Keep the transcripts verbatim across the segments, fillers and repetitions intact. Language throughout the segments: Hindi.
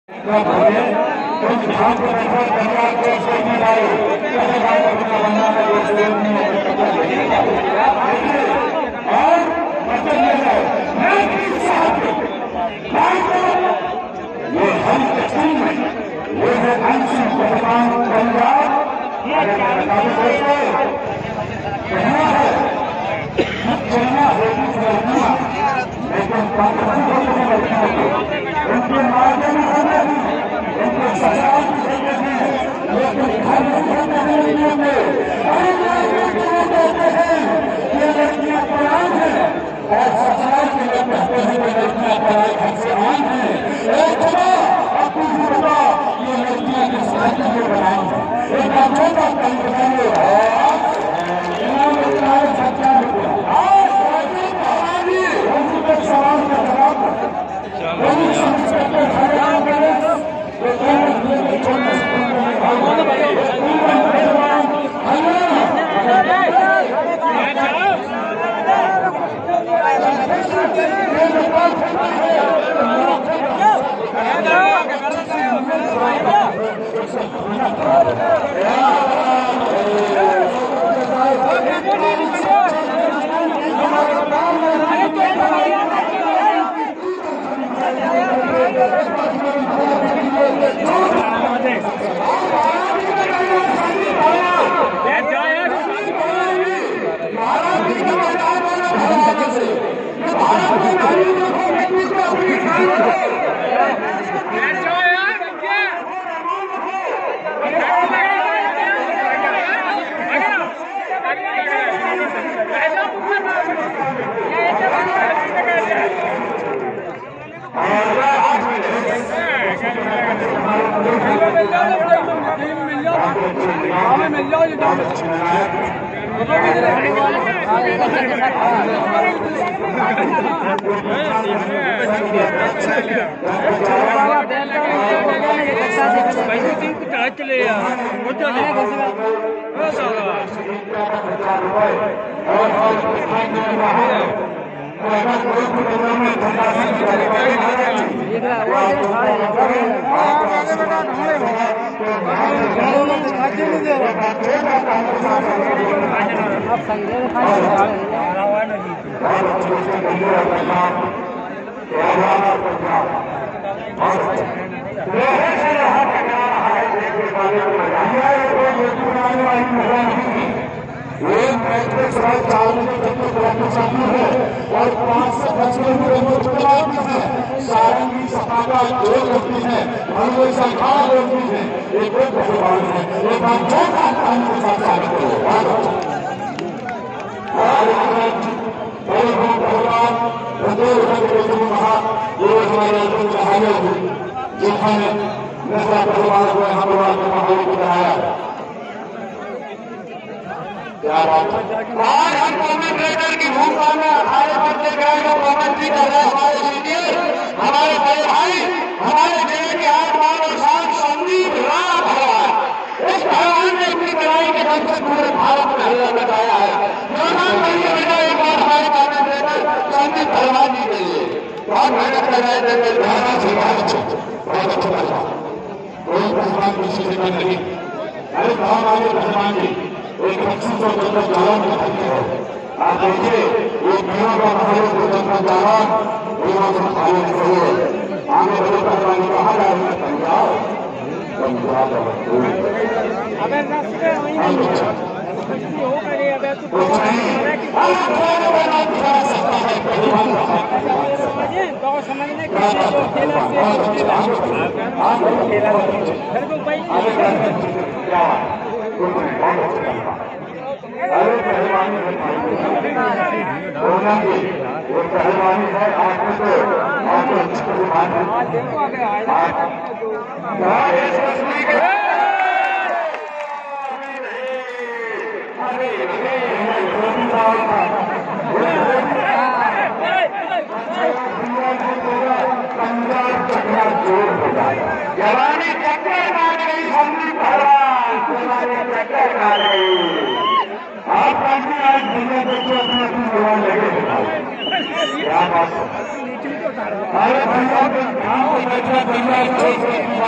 अरे भैया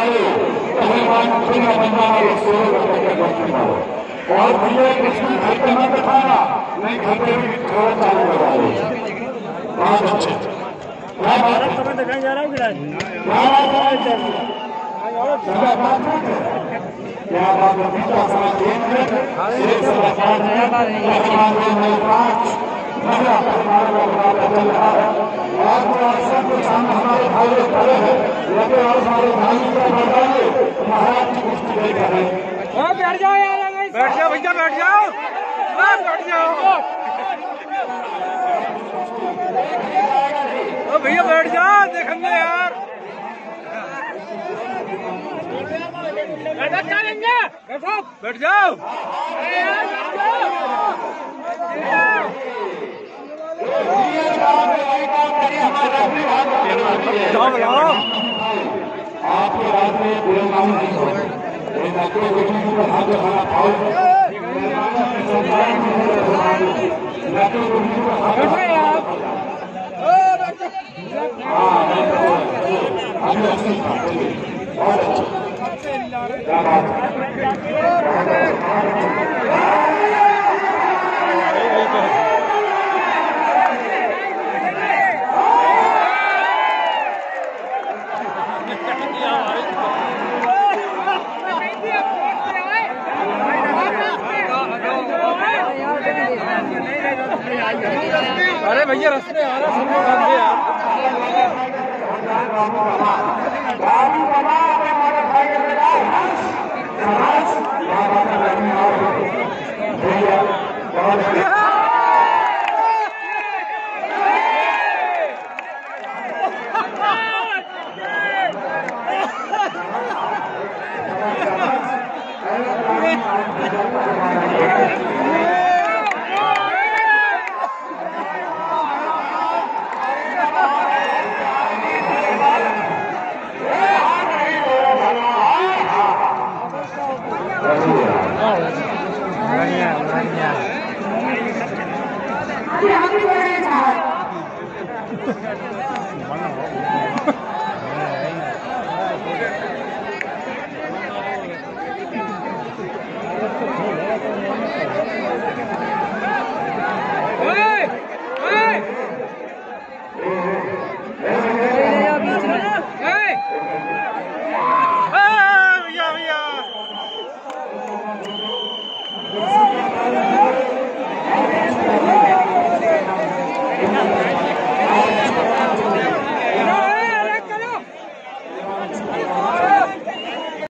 और भैया कृष्ण घर पे मत खाना, नहीं घर पे भी थोड़ा चालू करवा दो। बहुत अच्छे। क्या बात है? दिखाई जा रहा है क्या बात है? बीता साल गेम में एक सरकार ने पांच महिला परिवार का मुकाबला चल रहा है और वो सब कुछ सामने हमारे भाई लोग खड़े हैं, लेकिन और हमारे भाई को बताइए महाराज की कुश्ती देख रहे हैं। बैठ जाओ यार, बैठ जाओ भैया, बैठ जाओ, बैठ जाओ ओ भैया, बैठ जाओ देखने यार। बैठ जाओ, बैठ जाओ। आपके रात में गुलाम नहीं हो रहे, कोई बेटी को हाथ हमारा फाउल बहुत अच्छा। अरे भैया रास्ते आ रहा, सब लोग आगे यार।